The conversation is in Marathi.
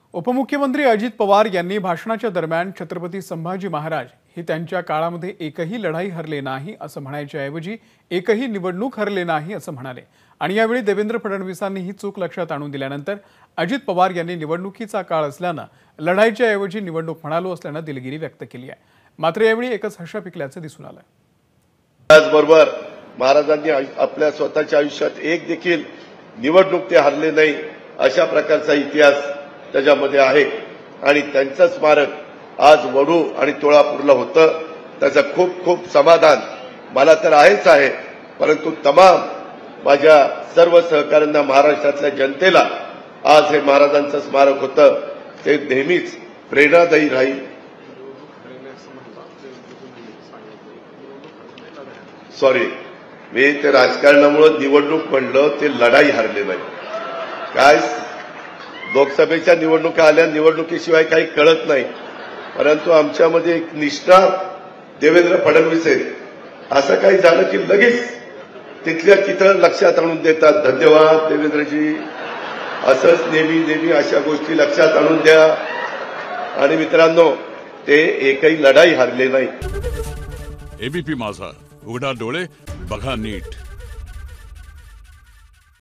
उपमुख्यमंत्री अजित पवार यांनी भाषणाच्या दरम्यान छत्रपती संभाजी महाराज हे त्यांच्या काळामध्ये एकही लढाई हरले नाही असं म्हणायच्या ऐवजी एकही निवडणूक हरले नाही असं म्हणाले। आणि यावेळी देवेंद्र फडणवीसांनी ही चूक लक्षात आणून दिल्यानंतर अजित पवार यांनी निवडणुकीचा काळ असल्याने लढाईच्या ऐवजी निवडणूक म्हणालो असल्याने दिलगिरी व्यक्त केली आहे। मात्र यावेळी एकच हर्ष पिकल्याचं दिसून आलं। त्याचबरोबर महाराजांनी आपल्या स्वतःच्या आयुष्यात एक देखील निवडणूक ते हरले नाही अशा प्रकारचा इतिहास त्याच्यामध्ये आहे। आणि त्यांचं स्मारक आज वडू आणि तुळापूरला होतं, त्याचं खूप खूप समाधान मला तर आहेच आहे, परंतु तमाम माझ्या सर्व सहकाऱ्यांना महाराष्ट्रातल्या जनतेला आज हे महाराजांचं स्मारक होतं ते नेहमीच प्रेरणादायी राहील। सॉरी, मी ते राजकारणामुळे निवडणूक म्हणलं, ते लढाई हरले नाही। काय लोकसभेच्या निवडणुका आल्या, निवडणुकीशिवाय काही कळत नाही, परंतु आमच्यामध्ये एक निष्ठा देवेंद्र फडणवीस आहे। असं काही झालं की लगेच तिथल्या तिथं लक्षात आणून देतात। धन्यवाद देवेंद्रजी, असंच नेहमी नेहमी अशा गोष्टी लक्षात आणून द्या। आणि मित्रांनो, ते एकही लढाई हरले नाही। एबीपी माझा, उघडा डोळे बघा नीट।